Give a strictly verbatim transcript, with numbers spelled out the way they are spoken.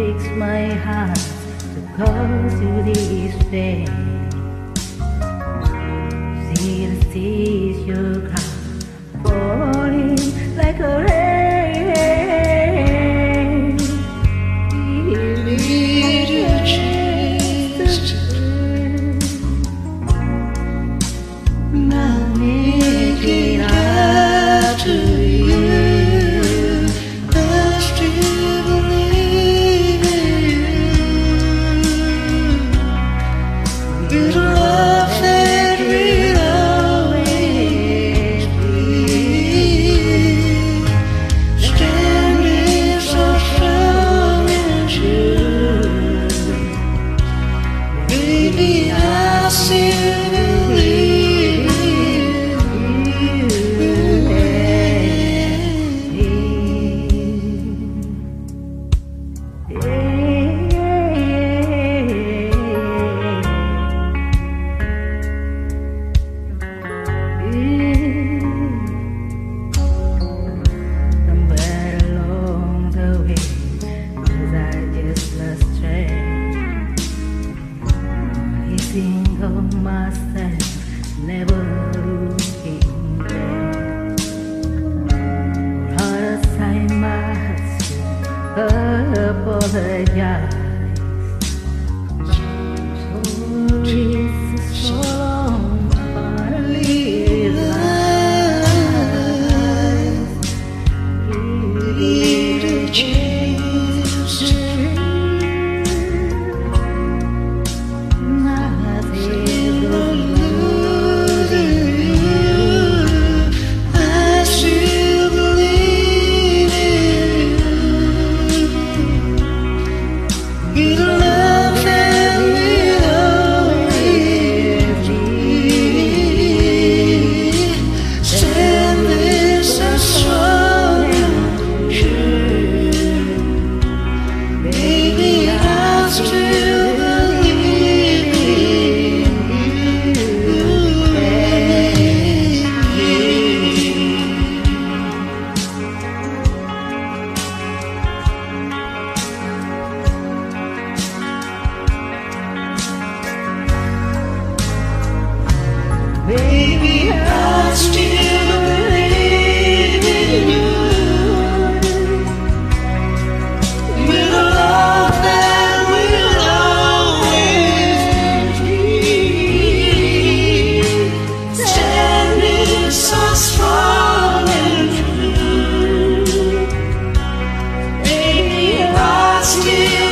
breaks my heart to go to this day. See the seas you cry, falling like a rain. Need a chance to not make it up to you. I still believe in you. You're the love that will always be. Standing so strong and true. Baby, I still believe in Somewhere along the way, 'cause I just lost track. I think of myself, never looking back. For all the time I apologize. Sorry, it's so long, but I live life. Need a chance to Nothing but losing you. I still believe in you. You're the love that will always be. Standing so strong and true. Baby, I still believe in you. Baby, I still believe in you. You're the love that will always be. Standing so strong and true. Baby, I still